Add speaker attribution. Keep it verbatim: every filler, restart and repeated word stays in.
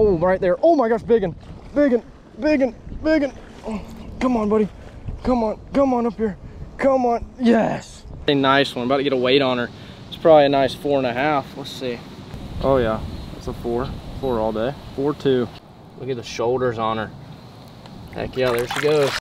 Speaker 1: Oh, right there. Oh my gosh, biggin, biggin, biggin, biggin. Oh, come on, buddy. Come on, come on up here. Come on, yes. A nice one, about to get a weight on her. It's probably a nice four and a half. Let's see. Oh yeah, it's a four, four all day. Four, two. Look at the shoulders on her. Heck yeah, there she goes.